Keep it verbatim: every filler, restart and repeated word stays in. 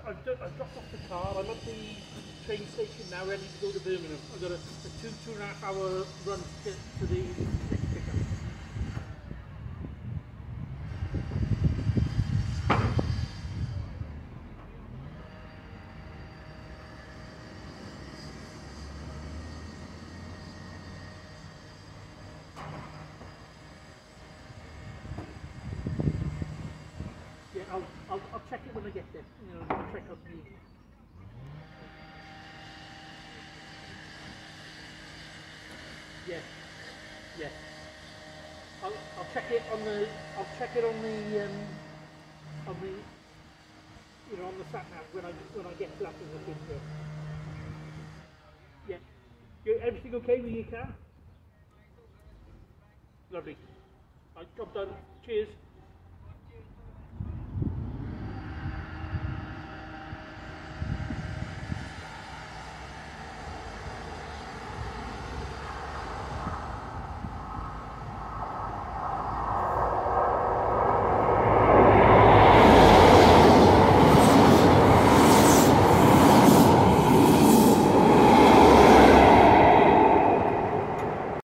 I've, done, I've dropped off the car. I'm at the train station now, ready to go to Birmingham. I've got a, a two, two and a half hour run to, to the next pickup. Yeah, I'll, I'll, I'll check it when I get there. You know, I'll check out the... Yeah, yeah. I'll, I'll check it on the, I'll check it on the, um, on the, you know, on the sat nav when I, when I get to that position. So. Yeah. You, everything okay with your car? Lovely. Right, job done. Cheers.